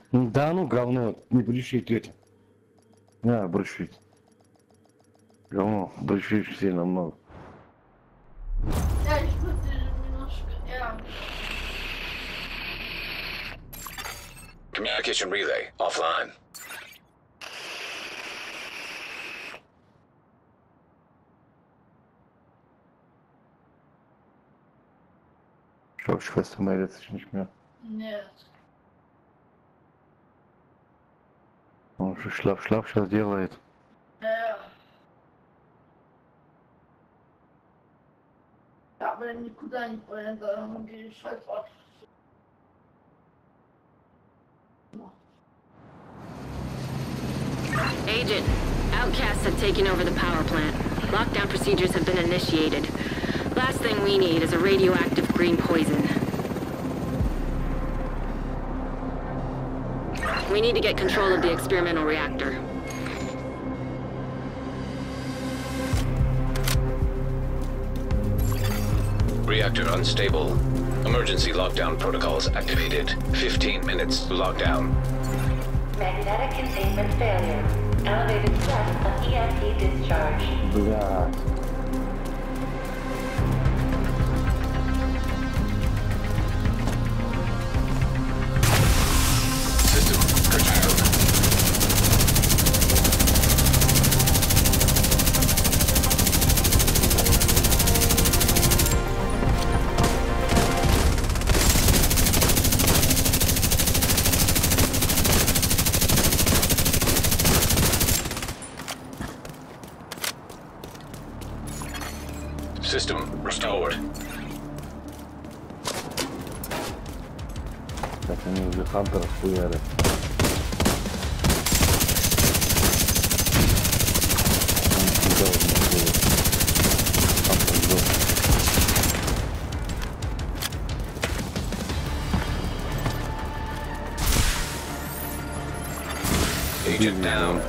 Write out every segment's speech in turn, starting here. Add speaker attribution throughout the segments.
Speaker 1: Да ну говно, не бреши, тетя. Брешить. Говно, брешишь сильно много.
Speaker 2: Я еще немножко.
Speaker 3: Communication relay offline.
Speaker 1: Что, остановиться nicht
Speaker 2: Нет.
Speaker 1: Он же шлап сейчас делает.
Speaker 2: Я, блин, никуда не поеду, он решает вообще.
Speaker 4: Agent, outcasts have taken over the power plant. Lockdown procedures have been initiated. Last thing we need is a radioactive green poison. We need to get control of the experimental reactor.
Speaker 3: Reactor unstable. Emergency lockdown protocols activated. 15 minutes lockdown.
Speaker 5: Magnetic containment failure. Elevated threat of EMP discharge.
Speaker 1: Блядь.
Speaker 3: System curtailed. System restored.
Speaker 1: Так они уже Хантера хуярят.
Speaker 3: Agent down.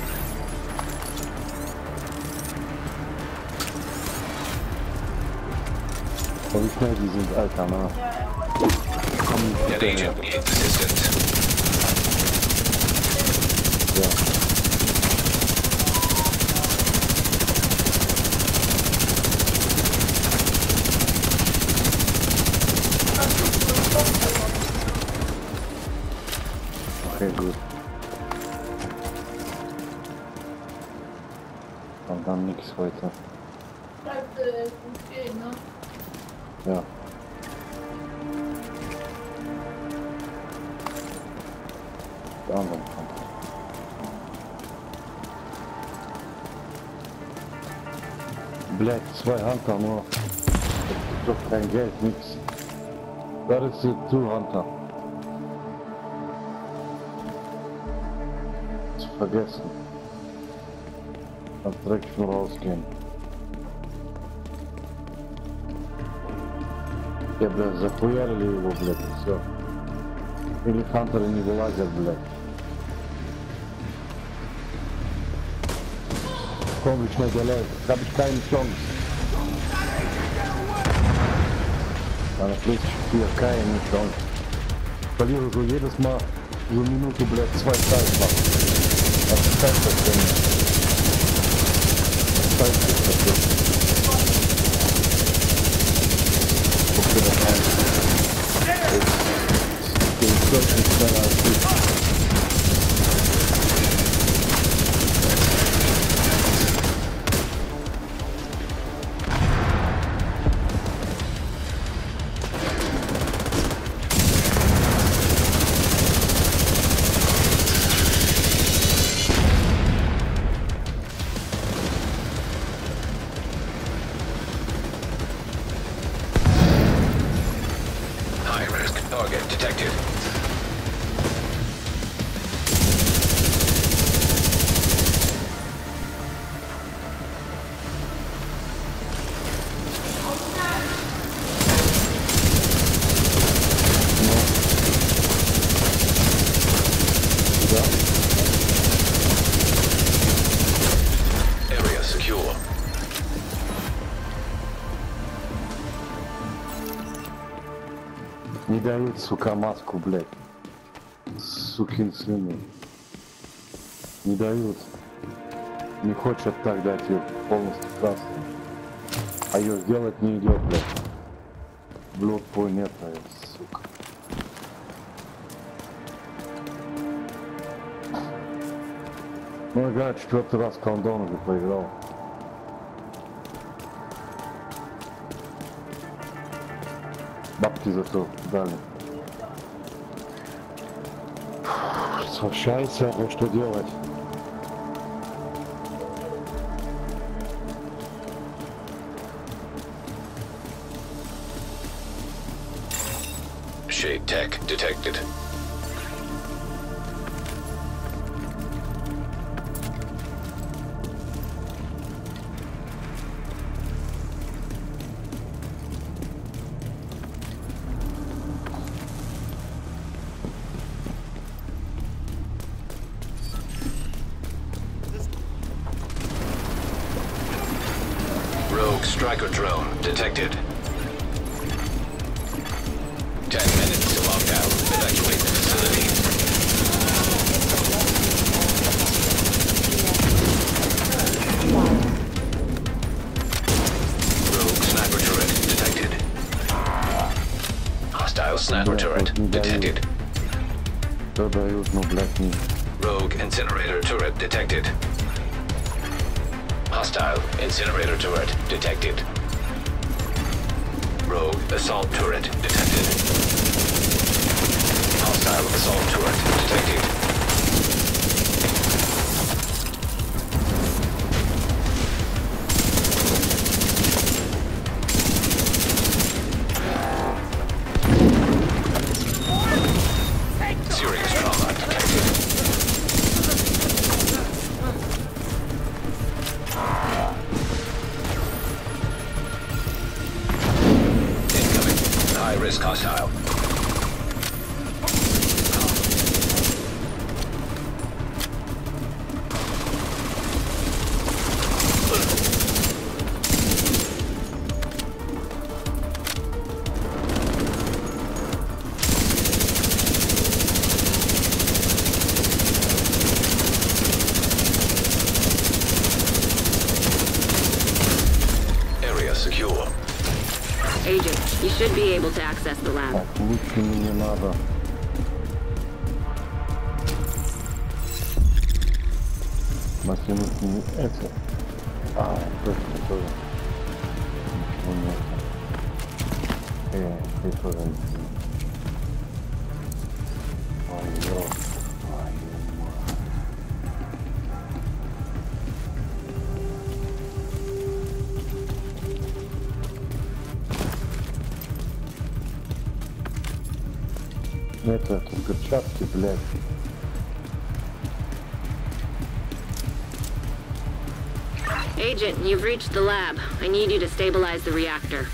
Speaker 1: Die sind Alter, ne?
Speaker 3: That agent needs assistance.
Speaker 1: Ja. Okay, gut. Und dann nichts heute.
Speaker 2: Bleibt gut gehen, ne?
Speaker 1: Ja. Der andere kommt. Блять, 2 Hunter nur. Das gibt doch kein Geld, nix. Da ist die 2 Hunter. Zu vergessen. Dann direkt nur rausgehen. Я, блядь, захуярили его, блядь, и все. Или хантеры не вылазят, блядь. Komm, ich schnell der Leute. Hab ich keine Chance. Dann ist hier keine Chance. Ich verliere so jedes Mal so eine Minute, blöd, 2 Zeit machen. Was ist das denn? Was heißt das denn? Guck dir das an. Ich bin deutlich schneller als du.
Speaker 3: Target detected. Area secure.
Speaker 1: Не дают, сука, маску, блядь. сукин сыны. Не дают. Не хочет так дать ее полностью красную. А ее сделать не идет, блядь. Блёд нет, сука. Ну, я 4-й раз Countdown уже поиграл. Бабки зато дали. Сообщайся, вот что делать.
Speaker 3: Shade tech detected. Rogue striker drone detected. 10 minutes to lockdown. Evacuate the facility. Rogue sniper turret detected. Hostile sniper turret detected.
Speaker 1: Что дают, ну, блядь, не.
Speaker 3: Rogue incinerator turret detected. Hostile incinerator turret detected. Rogue assault turret detected. Hostile assault turret detected. Serious trauma detected. Incoming. High risk hostile. Area secure.
Speaker 4: Agent, you should be able to access the lab.
Speaker 1: Так, лучше мне не надо. Натянуть не это. А, точно, тоже. Ничего нет. Ты тоже не. Ой, ё. Это перчатки, блядь.
Speaker 4: Agent, you've reached the lab. I need you to stabilize the reactor.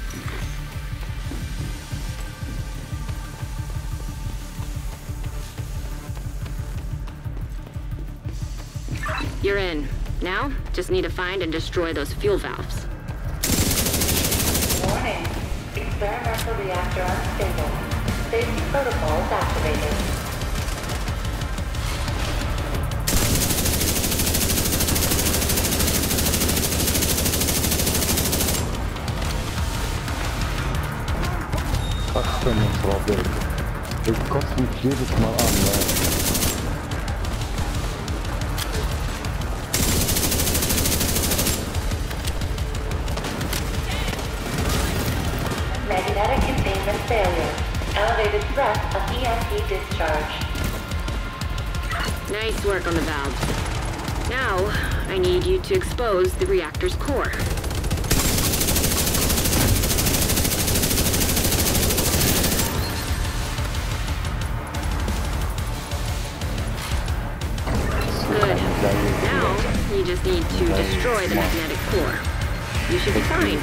Speaker 4: You're in. Now, just need to find and destroy those fuel valves.
Speaker 5: Warning. Experimental reactor unstable. Safety protocols activated.
Speaker 1: Ach, so eine Frau, ich kotze mich jedes Mal an, ne?
Speaker 5: Magnetic containment failure. Elevated threat of EMP discharge.
Speaker 4: Nice work on the valves. Now, I need you to expose the reactor's core. Good. Now, you just need to destroy the magnetic core. You should be fine.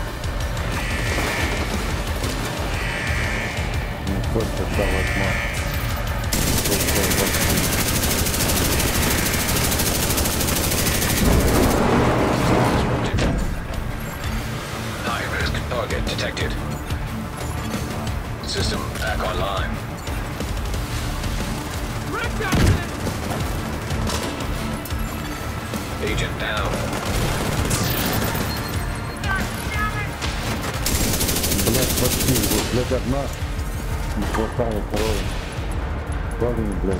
Speaker 1: Не хочешь давать мат.
Speaker 3: High risk target detected. System back online. Agent down.
Speaker 1: Блядь, почти, вот, блядь, одна. Не хватает второй. Парень, блядь.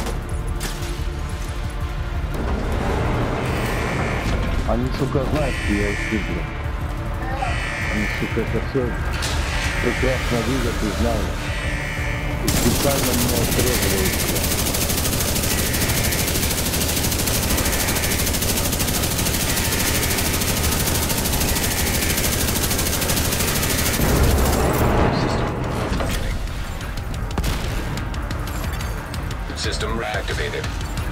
Speaker 1: Они, сука, знают, что я ищу, блядь. Они, сука, это все прекрасно видят и знают. И специально меня отрезывают, блядь.
Speaker 3: System reactivated.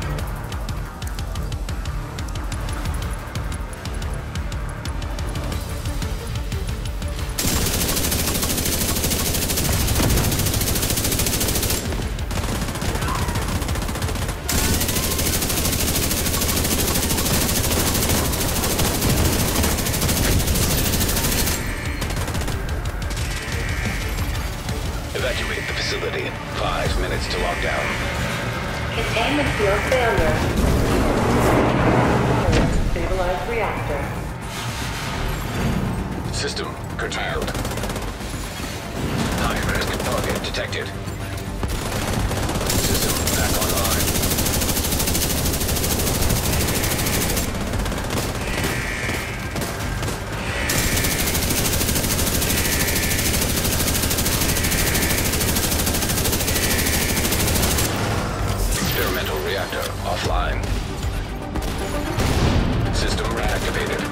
Speaker 3: Evacuate the facility. 5 minutes to lockdown.
Speaker 5: Containment field failure. Stabilized reactor.
Speaker 3: System curtailed. High-risk target detected. System back online. Experimental reactor offline. System reactivated.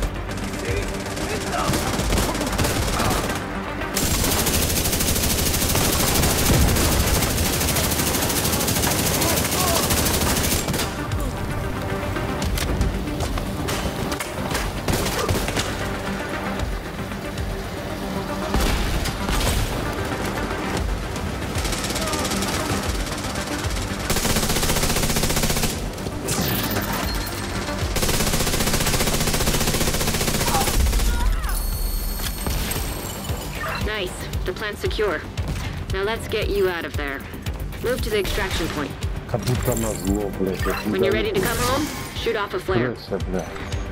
Speaker 4: Nice. The plant's secure. Now let's get you out of there. Move to the extraction point.
Speaker 1: Как будто назло, блядь.
Speaker 4: When you're ready to come home, shoot off a flare.
Speaker 1: Пресса, блядь.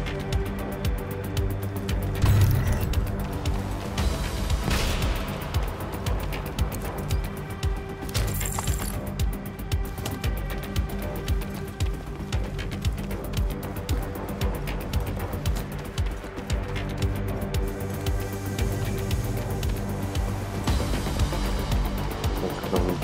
Speaker 1: Как-то вот.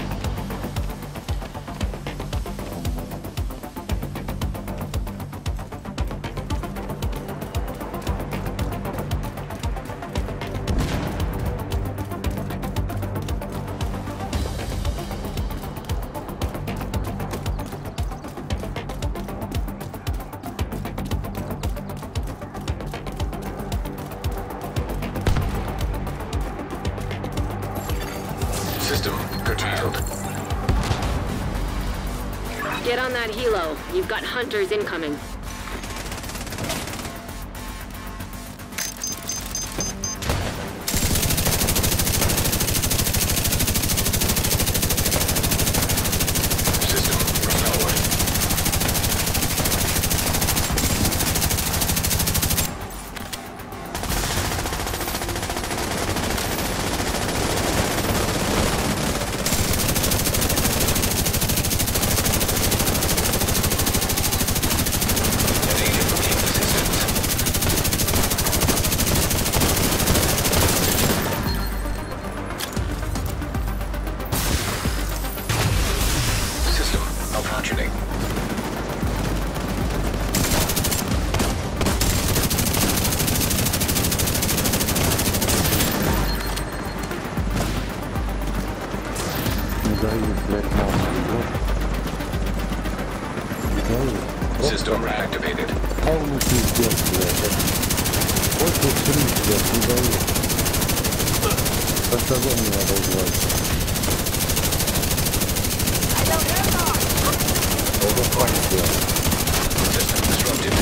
Speaker 3: System curtailed.
Speaker 4: Get on that helo. You've got hunters incoming.
Speaker 3: System restored. An agent needs assistance. System malfunctioning.
Speaker 1: Не дают, блядь, нам. Не дают.
Speaker 3: System reactivated.
Speaker 1: Полный пиздец, блядь. После 3, блядь, не дают. Как-то за меня обозвать. Это паника.
Speaker 3: System disrupted.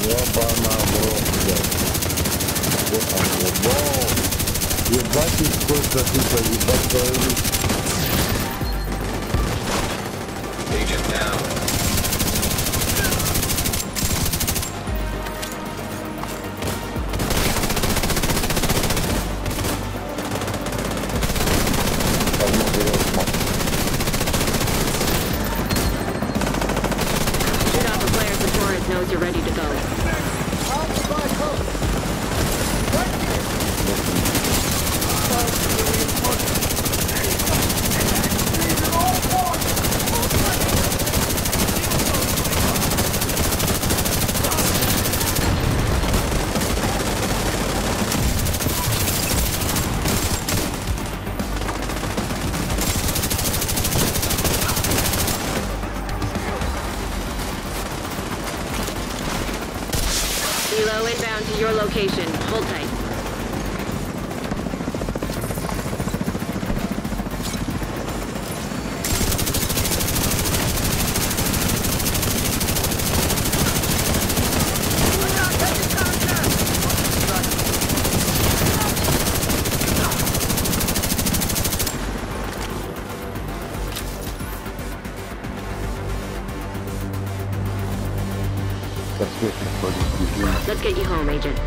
Speaker 1: Ёбана в рот, блядь. Вот он, ебал. Ебать, и сколько сука, ебать твою руку.
Speaker 3: Agent down.
Speaker 1: Одну берет смог.
Speaker 4: Shoot off a player so Torres knows you're ready to go. Helo inbound to your location. Hold tight.
Speaker 1: Подсвечник ходит.
Speaker 4: Let's get you home, Agent.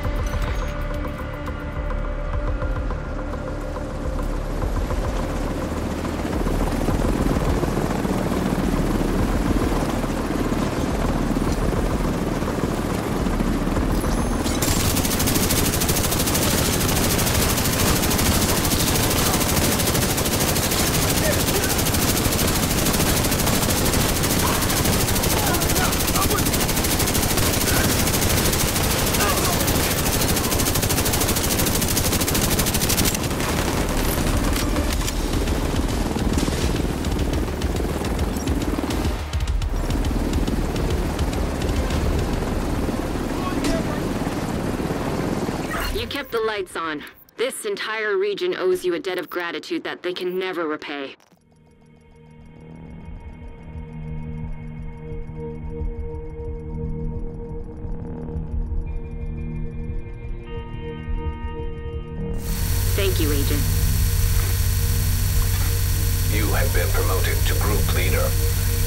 Speaker 4: You kept the lights on. This entire region owes you a debt of gratitude that they can never repay. Thank you, Agent.
Speaker 3: You have been promoted to group leader.